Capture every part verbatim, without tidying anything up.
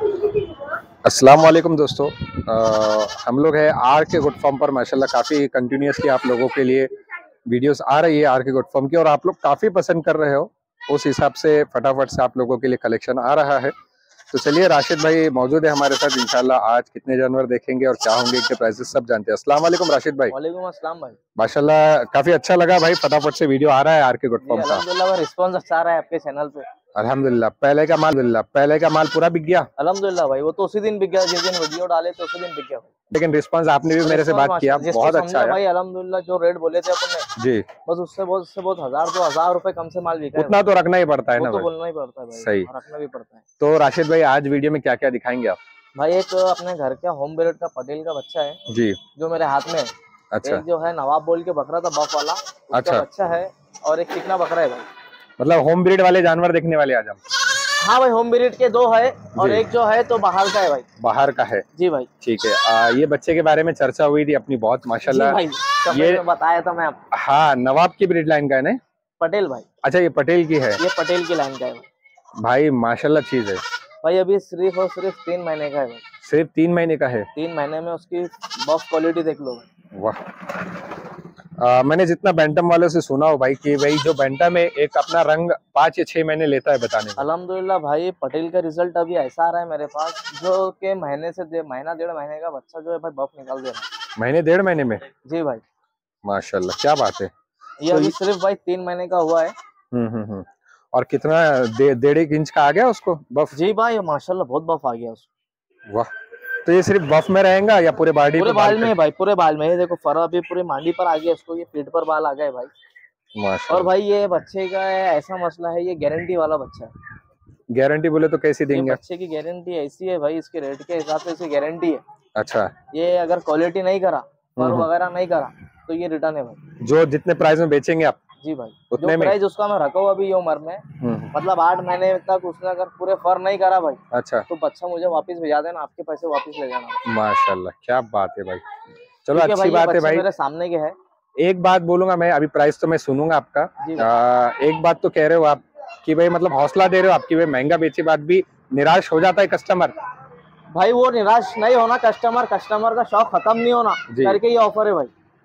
अस्सलाम वालेकुम दोस्तों। आ, हम लोग हैं आर के गुड फॉर्म पर। माशाल्लाह काफ़ी कंटिन्यूसली आप लोगों के लिए वीडियोस आ रही है आर के गुड फॉर्म की, और आप लोग काफ़ी पसंद कर रहे हो। उस हिसाब से फटाफट से आप लोगों के लिए कलेक्शन आ रहा है। तो चलिए, राशिद भाई मौजूद है हमारे साथ। इंशाल्लाह आज कितने जानवर देखेंगे और क्या होंगे, इनके प्राइसेस सब जानते हैं। अस्सलाम वालेकुम राशिद भाई। वालेकुम अस्सलाम भाई। माशाल्लाह काफ़ी अच्छा लगा भाई, फटाफट से वीडियो आ रहा है आर के गुड फॉर्म का। अल्हम्दुलिल्लाह रिस्पांस अच्छा आ रहा है आपके चैनल पे। अल्हम्दुलिल्लाह पहले का माल अल्हम्दुलिल्लाह पहले का माल पूरा बिक गया। अल्हम्दुलिल्लाह भाई, वो तो उसी दिन बिक गया जिस दिन वीडियो डाले थे, उसी दिन बिक गया भाई। लेकिन रिस्पांस आपने भी मेरे से बात किया, बहुत अच्छा है भाई। अल्हम्दुलिल्लाह जो रेट बोले थे अपन ने जी, बस उससे बहुत उससे बहुत हजार दो हजार रुपए कम से माल बिका है। उतना तो रखना ही पड़ता है ना वो तो भाई। बोलना ही पड़ता है भाई, सही, रखना भी पड़ता है। तो राशिद भाई आज वीडियो में क्या क्या दिखाएंगे आप? भाई एक अपने घर का होम ब्रीड का पटेल का बच्चा है जी, जो मेरे हाथ में है। अच्छा। एक जो है नवाब बोल के बकरा था बफ वाला, उसका अच्छा, बच्चा है। और एक चिकना बकरा है भाई। मतलब होम ब्रीड वाले जानवर देखने वाले आज हम। हाँ भाई, होम ब्रीड के दो है और एक जो है तो बाहर का है भाई। बाहर का है जी भाई। ठीक है। आ, ये बच्चे के बारे में चर्चा हुई थी अपनी बहुत, माशाल्लाह। भाई ये बताया था मैं आपको। हाँ, नवाब की ब्रीड लाइन का है ना? पटेल भाई। अच्छा, ये पटेल की है। ये पटेल की लाइन का है भाई। भाई माशाल्लाह चीज है भाई। अभी सिर्फ और सिर्फ तीन महीने का है भाई। सिर्फ तीन महीने का है? तीन महीने में उसकी बफ क्वालिटी देख लो। वाह। आ, मैंने जितना बैंटम वालों से सुना हो भाई कि भाई जो बैंटम है एक अपना रंग पाँच या छह महीने लेता है बताने में। अल्हम्दुलिल्लाह भाई, पटेल का रिजल्ट अभी ऐसा आ रहा है मेरे पास जो के महीने से दे, महीना डेढ़ महीने का बच्चा जो है भाई बफ निकाल दे रहा है। महीने डेढ़ महीने में? जी भाई, माशाल्लाह क्या बात है। ये तो अभी सिर्फ भाई तीन महीने का हुआ है। हम्म हम्म हम्म और कितना दे, डेढ़ एक इंच का आ गया उसको बफ? जी भाई माशाल्लाह बहुत बफ आ गया उसको। वाह। तो ये सिर्फ बफ में रहेगा या पूरे बॉडी पूरे बाल में भाई? पूरे बाल में। ये देखो फर अभी पूरी मांडी पर आ गया उसको, ये पीठ पर बाल आ गए भाई। माशाल्लाह। और भाई ये बच्चे का ऐसा मसला है, ये गारंटी वाला बच्चा है। गारंटी बोले तो कैसी देंगे? बच्चे की गारंटी ऐसी है भाई, इसके रेट के हिसाब से इसकी गारंटी है। अच्छा। ये अगर क्वालिटी नहीं करा, फर वगैरह नहीं करा तो ये रिटर्न है भाई। जो जितने प्राइस में बेचेंगे आप? जी भाई, उतने में प्राइस उसका मैं रखा हुआ अभी ये उम्र में, मतलब आठ महीने तक उसने अगर पूरे फर नहीं करा भाई, अच्छा, तो बच्चा मुझे वापस भेजा देना, आपके पैसे वापस ले जाना। माशाल्लाह क्या बात है भाई। चलो अच्छी बात है भाई। मेरे सामने के है। एक बात बोलूंगा मैं, अभी प्राइस तो मैं सुनूंगा आपका। आ, एक बात तो कह रहे हो आप कि भाई मतलब हौसला दे रहे हो आपकी, भाई महंगा बेचे बाद भी निराश हो जाता है कस्टमर। भाई वो निराश नहीं होना, कस्टमर कस्टमर का शौक खत्म नहीं होना करके ये ऑफर है भाई।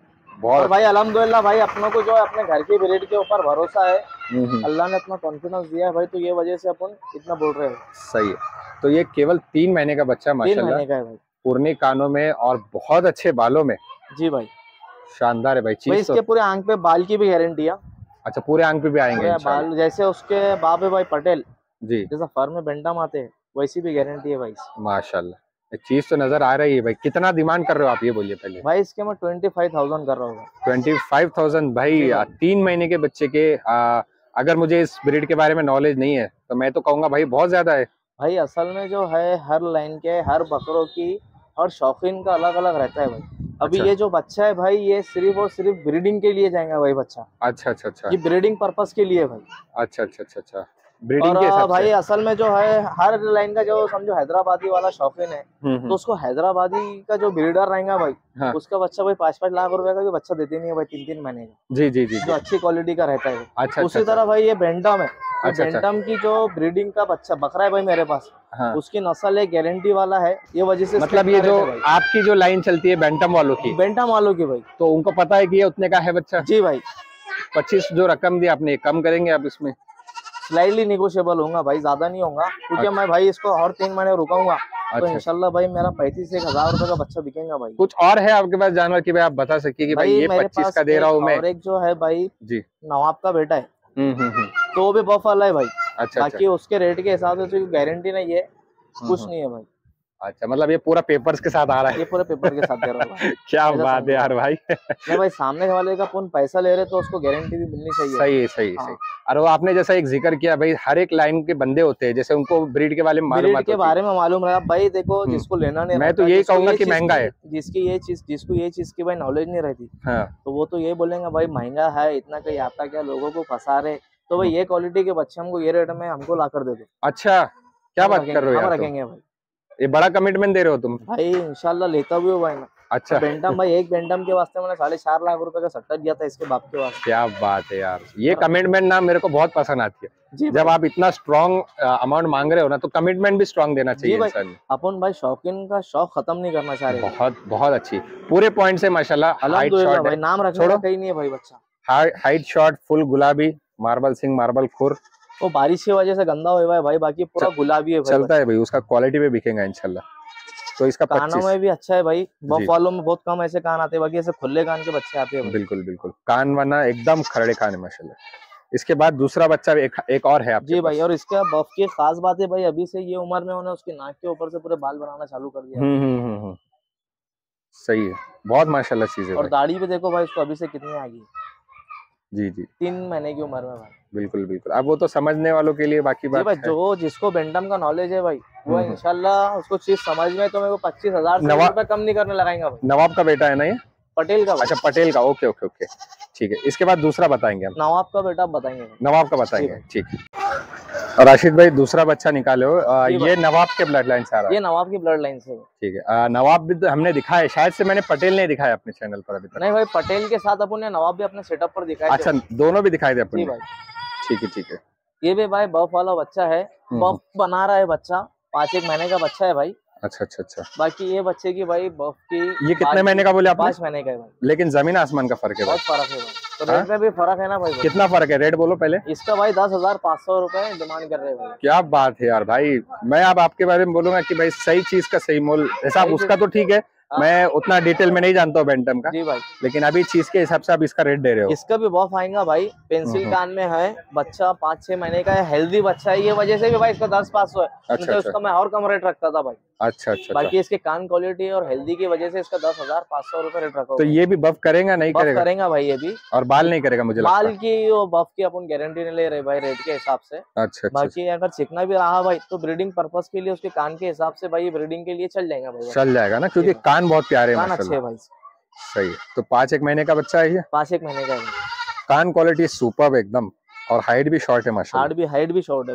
और भाई अल्हम्दुलिल्लाह भाई, अपनों को जो है अपने घर की ब्रीड के ऊपर भरोसा है, अल्लाह ने अपना कॉन्फिडेंस दिया है भाई, तो ये वजह से अपन इतना बोल रहे हैं। सही है। तो ये केवल तीन महीने का बच्चा माशाल्लाह, तीन महीने का है भाई, पुरने कानों में और बहुत अच्छे बालों में। जी भाई, शानदार है भाई। चीज भाई इसके पूरे आंख पे बाल की भी गारंटी है। अच्छा, पूरे आंख पे भी आएंगे बाल, जैसे उसके बाप है भाई पटेल जी, जैसा फर में बेंटम आते हैं वैसी भी गारंटी है भाई। माशाल्लाह चीज तो नजर आ रही है भाई। कितना डिमांड कर रहे हो आप ये बोलिए पहले? भाई इसके मैं ट्वेंटी फाइव थाउजेंड कर रहा हूँ। ट्वेंटी फाइव थाउजेंड भाई, तीन महीने के बच्चे के। आ, अगर मुझे इस ब्रीड के बारे में नॉलेज नहीं है तो मैं तो कहूंगा भाई बहुत ज्यादा है। भाई असल में जो है हर लाइन के हर बकरों की और शौकीन का अलग अलग रहता है भाई। अभी अच्छा। ये जो बच्चा है भाई, ये सिर्फ और सिर्फ ब्रीडिंग के लिए जाएगा भाई बच्चा। अच्छा अच्छा अच्छा, ये ब्रीडिंग पर्पस के लिए भाई। अच्छा अच्छा अच्छा अच्छा, ब्रीडिंग के हिसाब से भाई। असल में जो है हर लाइन का जो समझो हैदराबादी वाला शौकीन है, तो उसको हैदराबादी का जो ब्रीडर रहेगा भाई, हाँ। उसका बच्चा भाई पाँच पाँच लाख रुपए का भी बच्चा देते नहीं है भाई, तीन तीन महीने का। जी जी जी, जो अच्छी क्वालिटी का रहता है। अच्छा, उसी तरह भाई ये बेंटम है। अच्छा, बेंटम की जो ब्रीडिंग का बच्चा बकरा है भाई मेरे पास, हाँ। उसकी नस्ल एक गारंटी वाला है, ये वजह से मतलब ये जो आपकी जो लाइन चलती है बेंटम वालों की, बेंटम वालों की भाई, तो उनको पता है कि ये उतने का है बच्चा। जी भाई, पच्चीस जो रकम दी आपने, कम करेंगे आप इसमें? स्लाइटली निगोशिएबल होगा भाई, ज्यादा नहीं होगा, क्योंकि अच्छा। मैं भाई इसको और तीन महीने रुकाऊंगा। अच्छा। तो इंशाल्लाह भाई मेरा पैंतीस एक हजार रुपए का बच्चा बिकेगा भाई। कुछ और है आपके पास जानवर की भाई आप बता सकिए कि भाई, भाई ये पच्चीस का दे रहा हूँ मैं? और एक जो है भाई जी नवाब का बेटा है, हम्म हम्म तो वो भी बफ वाला है भाई। अच्छा, बाकी अच्छा। उसके रेट के हिसाब से गारंटी नहीं है, कुछ नहीं है भाई। अच्छा, मतलब ये पूरा पेपर्स के साथ आ रहा है? ये पूरे पेपर के साथ दे रहा है। क्या बात है यार भाई। नहीं भाई, सामने वाले का अपन पैसा ले रहे तो उसको गारंटी भी मिलनी चाहिए। सही है सही हाँ। सही। और वो आपने जैसा एक जिक्र किया भाई, हर एक लाइन के बंदे होते हैं जैसे उनको ब्रीड के बारे में मालूम के बारे में मालूम रहा भाई। देखो जिसको लेना नहीं, मैं तो यही कहूंगा कि महंगा है। जिसकी ये चीज जिसको ये चीज की भाई नॉलेज नहीं रहती, तो वो तो ये बोलेंगे भाई महंगा है, इतना कहीं आता क्या, लोगों को फंसा रहे। तो भाई ये क्वालिटी के बच्चे हमको ये रेट में हमको ला कर दे दो। अच्छा, क्या बात कर रहे हो? हम रखेंगे भाई। ये बड़ा कमिटमेंट दे रहे हो तुम भाई। इंशाल्लाह लेता भी हो भाई मैं। अच्छा। तो बेंटम भाई, एक बेंटम के वास्ते मैंने साढ़े चार लाख रुपए का सट्टा दिया था इसके बाप के वास्ते। क्या बात है यार, ये कमिटमेंट ना मेरे को बहुत पसंद आती है। जब आप इतना स्ट्रॉन्ग अमाउंट मांग रहे हो ना, तो कमिटमेंट भी स्ट्रॉन्ग देना चाहिए इंसान। अपन भाई शौकीन का शौक खत्म नहीं करना चाह रहे। बहुत बहुत अच्छी, पूरे पॉइंट से माशाल्लाह। हाइट शॉट भाई, नाम रखने का कहीं नहीं है भाई बच्चा। हाइट शॉट फुल गुलाबी, मार्बल सिंह मार्बल खुर। वो बारिश की वजह से गंदा हुआ है भाई, बाकी पूरा गुलाबी है भाई। चलता है भाई, उसका क्वालिटी पे बिकेगा इंशाल्लाह। तो इसका कानों में भी अच्छा है भाई, बफालो में बहुत कम ऐसे कान आते हैं, बाकी ऐसे खुले कान के बच्चे आते हैं। बिल्कुल बिल्कुल, कान वरना एकदम खड़े कान है माशाल्लाह। इसके बाद दूसरा बच्चा एक, एक और है आपके जी भाई। और इसका बफ की खास बात है भाई, अभी से ये उम्र में उन्होंने उसकी नाक के ऊपर से पूरे बाल बनाना चालू कर दिया। हम्म हम्म हम्म, सही है, बहुत माशाल्लाह चीज है। और दाढ़ी पे देखो भाई उसको अभी से कितनी आ गई। जी जी, तीन महीने की उम्र में भाई। बिल्कुल बिल्कुल, अब वो तो समझने वालों के लिए बाकी बात भाई है। जो जिसको बेंटम का नॉलेज है भाई, वो इंशाल्लाह उसको चीज समझ में तो मेरे को पच्चीस हजार रुपए कम नहीं करने लगाएंगे भाई। नवाब का बेटा है ना ये? पटेल का। अच्छा पटेल का, ओके ओके ओके, ठीक है। इसके बाद दूसरा बताएंगे हम। नवाब का बेटा बताएंगे। नवाब का बताएंगे, ठीक है। और राशिद भाई दूसरा बच्चा निकाले हो, आ, ये नवाब के ब्लड लाइन से आ रहा है? ये नवाब की ब्लड लाइन से। ठीक है। नवाब भी हमने दिखाया, शायद से मैंने पटेल नहीं दिखाया अपने चैनल पर अभी तक। नहीं भाई, पटेल के साथ अपन ने नवाब भी अपने सेटअप पर दिखाया। अच्छा, दोनों भी दिखाए थे अपने? ठीक है ठीक है। ये भी भाई बफ वाला बच्चा है, बफ बना रहा है बच्चा, पाँच एक महीने का बच्चा है भाई। अच्छा अच्छा अच्छा। बाकी ये बच्चे की भाई बफ की, ये कितने महीने का बोले आप? पाँच महीने का है भाई। लेकिन जमीन आसमान का फर्क है, बहुत फर्क है भाई। तो रेट में भी फर्क है ना भाई। कितना फर्क है? रेट बोलो पहले। इसका भाई दस हजार पाँच सौ रुपए डिमांड कर रहे हैं भाई। क्या बात है यार भाई, मैं अब आपके बारे में बोलूंगा कि भाई सही चीज का सही मोल। ऐसा उसका तो ठीक है, मैं उतना डिटेल में नहीं जानता हूँ बेंटम का। जी भाई। लेकिन अभी चीज के हिसाब से आप इसका रेट दे रहे हो। इसका भी बफ आएगा भाई, पेंसिल कान में है, बच्चा पाँच छह महीने का है, हेल्दी बच्चा है, ये वजह से भी भाई इसका दस पाँच सौ है। अच्छा, तो इसका मैं और कम रेट रखता था भाई। अच्छा अच्छा। बाकी इसके कान क्वालिटी और हेल्दी की वजह से इसका दस हजार पाँच सौ रुपए रेट रखा। तो ये भी बफ करेगा नहीं करेगा? करेगा भाई ये भी। और बाल नहीं करेगा मुझे लगता है। बाल की और बफ की अपन गारंटी नहीं ले रहे भाई रेट के हिसाब से। अच्छा। बाकी अगर सीखना भी रहा भाई तो ब्रीडिंग पर्पस के लिए उसके कान के हिसाब से भाई ब्रीडिंग के लिए चल जाएगा भाई। चल जाएगा ना, क्योंकि कान बहुत प्यारे हैं, अच्छे है भाई। सही है। तो पाँच एक महीने का बच्चा है ये? पाँच एक महीने का है। कान क्वालिटी सुपर्ब एकदम, और हाइट भी शॉर्ट है माशाल्लाह। हाइट भी हाइट भी शॉर्ट है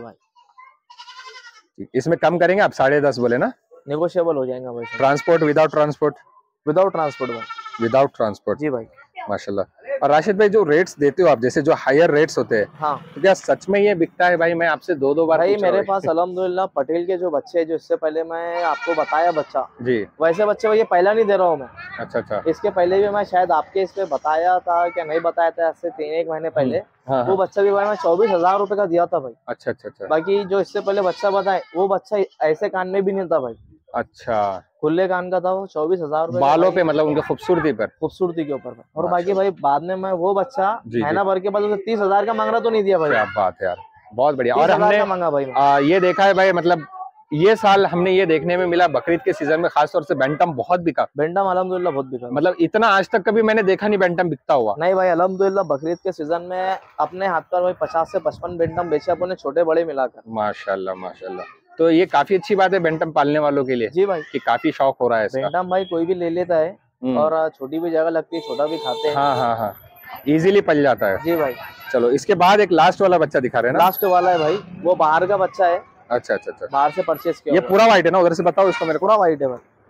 भाई। इसमें कम करेंगे आप? साढ़े दस बोले ना? नेगोशिएबल हो जाएगा भाई। Transport without transport? Without transport भाई। विदाउट ट्रांसपोर्ट, जी भाई माशाल्लाह। और राशिद भाई जो रेट्स देते हो आप, जैसे जो हायर रेट्स होते हैं, हाँ, तो क्या सच में ये बिकता है भाई? मैं आपसे दो दो बार भाई मेरे पास अल्हम्दुलिल्लाह पटेल के जो बच्चे हैं, जो इससे पहले मैं आपको बताया बच्चा जी, वैसे बच्चे भाई ये पहला नहीं दे रहा हूँ मैं। अच्छा अच्छा। इसके पहले भी मैं शायद आपके इस पे बताया था क्या नहीं बताया था, इससे तीन एक महीने पहले। हाँ, वो बच्चा भी भाई मैं चौबीस हजार रूपए का दिया था भाई। अच्छा अच्छा अच्छा। बाकी जो इससे पहले बच्चा बताए वो बच्चा ऐसे कान में भी नहीं था भाई। अच्छा, खुले कान का था वो, चौबीस हजार बालों पे, मतलब उनके खूबसूरती पर, खूबसूरती के ऊपर। और बाकी भाई बाद में मैं वो बच्चा महीना भर के बाद उसे तीस हजार का मांग रहा तो नहीं दिया भाई। क्या बात है यार, बहुत बढ़िया। और हमने मांगा भाई आ, ये देखा है भाई, मतलब ये साल हमने ये देखने में मिला बकरीद के सीजन में खासतौर से बेंटम बहुत बिका। बेंटम अल्हम्दुलिल्लाह बहुत बिका, मतलब इतना आज तक कभी मैंने देखा नहीं बेंटम बिकता हुआ। नहीं भाई अल्हम्दुलिल्लाह बकरीद के सीजन में अपने हाथ पर भाई पचास से पचपन बेंटम बेचे अपने, छोटे बड़े मिलाकर। माशाल्लाह माशाल्लाह। तो ये काफी अच्छी बात है बेंटम पालने वालों के लिए। जी भाई, कि काफी शौक हो रहा है इसका। बेंटम भाई कोई भी ले लेता है, और छोटी भी जगह लगती है, छोटा भी खाते हैं। हाँ हाँ हाँ, इजीली पल जाता है। जी भाई। चलो इसके बाद एक लास्ट वाला बच्चा दिखा रहे हैं ना? लास्ट वाला है भाई, वो बाहर का बच्चा है। अच्छा अच्छा अच्छा, बाहर से परचेज किया। ये पूरा व्हाइट है ना? उधर से बताओ इसको मेरे को। पूरा व्हाइट है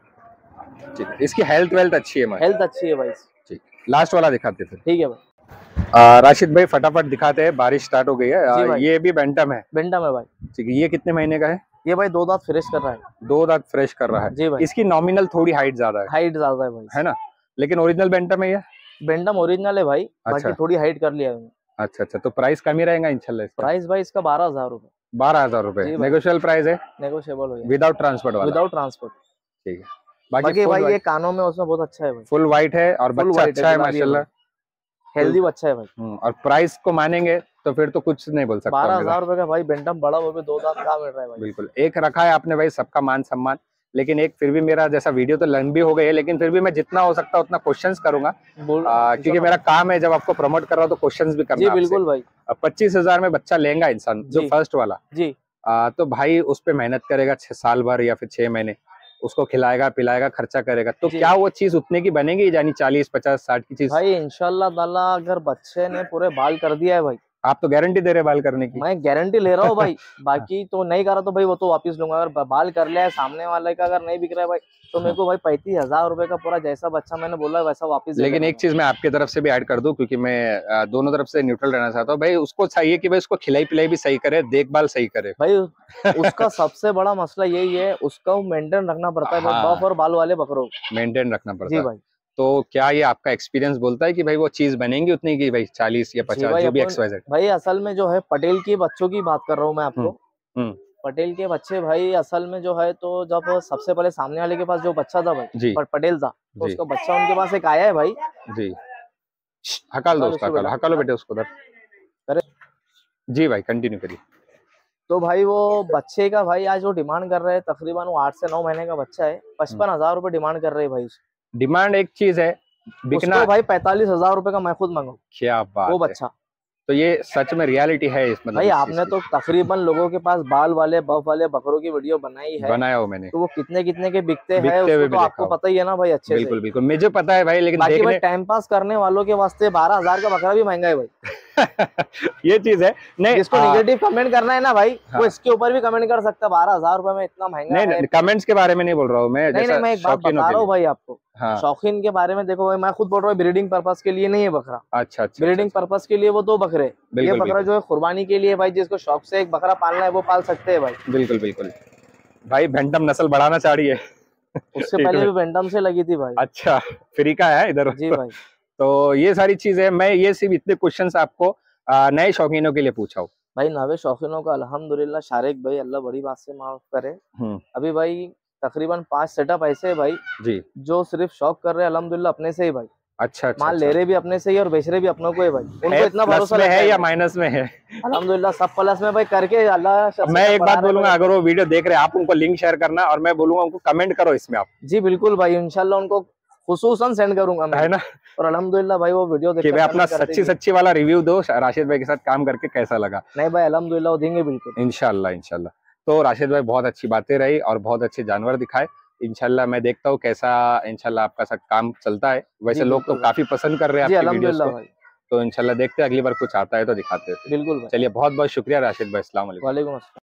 भाई। ठीक है, इसकी हेल्थ वेल्थ अच्छी है? हेल्थ अच्छी है भाई। ठीक, लास्ट वाला दिखाते थे। ठीक है भाई। आ, राशिद भाई फटाफट दिखाते हैं, बारिश स्टार्ट हो गई है। आ, ये भी बेंटम है? बेंटम है भाई। ठीक है, ये कितने महीने का है? ये भाई दो दांत फ्रेश कर रहा है। दो दांत फ्रेश कर रहा है जी भाई। इसकी नॉमिनल थोड़ी हाइट ज्यादा है। हाइट ज्यादा है भाई, है ना? लेकिन ओरिजिनल बेंटम है ये? बेंटम ओरिजिनल है भाई। अच्छा। बाकी थोड़ी हाइट कर लिया है। अच्छा अच्छा, तो प्राइस कम ही रहेगा इंशाल्लाह? प्राइस भाई इसका बारह हजार रूपए। बारह हजार रूपए नेगोशियल प्राइस है? नेगोशिएबल हो जाएगा विदाउट ट्रांसपोर्ट वाला? Without transport. ठीक है। बाकी भाई ये कानों में उसमें बहुत अच्छा है भाई। फुल व्हाइट है और बच्चा अच्छा है माशाल्लाह, हेल्दी बच्चा है भाई। और प्राइस को मानेंगे तो फिर तो कुछ नहीं बोल सकता। बारह हजार रूपए का भाई बेंटम बड़ा, वो भी दो दांत का मिल रहा है भाई। बिल्कुल, एक रखा है आपने भाई, सबका मान सम्मान। लेकिन एक फिर भी मेरा जैसा वीडियो तो लंबी हो गई है, लेकिन फिर भी मैं जितना हो सकता है उतना क्वेश्चंस करूंगा, क्योंकि मेरा काम है जब आपको प्रमोट कर रहा हूँ तो क्वेश्चंस भी करना। जी बिल्कुल भाई। पच्चीस हजार में बच्चा लेगा इंसान जो फर्स्ट वाला जी, आ, तो भाई उस पर मेहनत करेगा छह साल भर या फिर छह महीने, उसको खिलाएगा पिलाएगा खर्चा करेगा, तो क्या वो चीज उतने की बनेगी यानी चालीस पचास साठ की चीज? भाई इंशाल्लाह ताला अगर बच्चे ने पूरे बाल कर दिया है भाई, आप तो गारंटी दे रहे हैं बाल करने की। मैं गारंटी ले रहा हूँ भाई। बाकी तो नहीं करा तो भाई वो तो वापस लूंगा। अगर बाल कर लिया है सामने वाले का, अगर नहीं बिक रहा है भाई, तो मेरे को भाई पैंतीस हजार रुपए का पूरा जैसा बच्चा मैंने बोला वैसा वापस। लेकिन एक चीज मैं आपकी तरफ से भी ऐड कर दूं, क्योंकि मैं दोनों तरफ से न्यूट्रल रहना चाहता हूँ भाई। उसको चाहिए कि भाई उसको खिलाई पिलाई भी सही करे, देखभाल सही करे भाई। उसका सबसे बड़ा मसला यही है, उसका मेंटेन रखना पड़ता है। हाँ। बफ और बाल वाले बकरों मेंटेन रखना पड़ता है भाई। तो क्या ये आपका एक्सपीरियंस बोलता है कि भाई वो चीज बनेगी उतनी की भाई चालीस या पचास जो भी एक्स वाई जेड? भाई असल में जो है पटेल के बच्चों की बात कर रहा हूँ मैं आपको। पटेल के बच्चे भाई असल में जो है, तो जब सबसे पहले सामने वाले के पास जो बच्चा था भाई, पर पटेल था, तो उसका बच्चा उनके पास एक आया है भाई जी। हकाल दो उसका, हकाल हकालो बेटे उसको उधर। जी भाई कंटिन्यू करिए। तो भाई वो बच्चे का भाई आज वो डिमांड कर रहे हैं, तकरीबन वो आठ से नौ महीने का बच्चा है, पचपन हजार रुपए डिमांड कर रहे हैं भाई। डिमांड एक चीज है, बिकना भाई पैंतालीस हजार रुपए का मैं खुद मांगू। क्या बात वो बच्चा तो ये सच में रियलिटी है इस मतलब भाई। आपने तो तकरीबन लोगों के पास बाल वाले बफ वाले बकरों की वीडियो बनाई है, बनाया हो मैंने, तो वो कितने कितने के बिकते हैं उसको तो आपको पता ही है ना भाई अच्छे बिल्कुल बिल्कुल मुझे पता है भाई। लेकिन बाकी भाई टाइम पास करने वालों के वास्ते बारह हजार का बकरा भी महंगा है भाई। ये चीज है नहीं, जिसको नेगेटिव कमेंट करना है ना भाई, हाँ। वो इसके ऊपर भी कमेंट कर सकता है, बारह हजार रुपए में इतना महंगा नहीं, नहीं कमेंट्स के बारे में नहीं बोल रहा हूँ मैं। नहीं, नहीं मैं एक बात बता रहा हूँ भाई आपको, हाँ। शौकीन के बारे में देखो भाई, मैं खुद बोल रहा हूँ ब्रीडिंग पर्पस के लिए नहीं है बकरा। अच्छा अच्छा ब्रीडिंग पर्पस के लिए वो दो बकरे, ये बकरा जो है कुर्बानी के लिए भाई, जिसको शौक से एक बकरा पालना है वो पाल सकते हैं भाई। बिल्कुल बिल्कुल भाई बैंटम नस्ल बढ़ाना चाह रही है। उससे पहले भी बैंटम से लगी थी भाई। अच्छा फ्री का है इधर जी भाई। तो ये सारी चीजें मैं ये सिर्फ इतने क्वेश्चंस आपको नए शौकीनों के लिए पूछा हूँ भाई। नवे शौकीनों का अल्हम्दुलिल्लाह शारिक भाई अल्लाह बड़ी बात से माफ करे, अभी भाई तकरीबन पांच सेटअप ऐसे है भाई जी, जो सिर्फ शौक कर रहे हैं अल्हम्दुलिल्लाह अपने से ही भाई। अच्छा, अच्छा माल अच्छा। ले रहे भी अपने से ही और बेच रहे भी अपनों को है भाई। उनको इतना भरोसा है, है या माइनस में है? अल्हम्दुलिल्लाह सब प्लस में भाई करके अल्लाह। मैं एक बात बोलूंगा, अगर वो वीडियो देख रहे हैं आप उनको लिंक शेयर करना, और मैं बोलूंगा उनको कमेंट करो इसमें आप। जी बिल्कुल भाई, इंशाल्लाह उनको खुसूसन सेंड करूंगा मैं, है ना। और अल्हम्दुलिल्लाह भाई वो वीडियो देख के अपना सच्ची सच्ची वाला रिव्यू दो, राशिद भाई के साथ काम करके कैसा लगा। नहीं भाई अल्हम्दुलिल्लाह वो देंगे बिल्कुल, इंशाल्लाह इंशाल्लाह। तो राशिद भाई बहुत अच्छी बातें रही और बहुत अच्छे जानवर दिखाए। इंशाल्लाह मैं देखता हूँ कैसा इंशाल्लाह आपका सब काम चलता है। वैसे लोग तो काफी पसंद कर रहे हैं आपकी वीडियोस को, तो इंशाल्लाह देखते हैं अगली बार कुछ आता है तो दिखाते हैं। बिल्कुल। चलिए बहुत बहुत शुक्रिया राशिद भाई, अस्सलाम वालेकुम। वालेकुम अस्सलाम।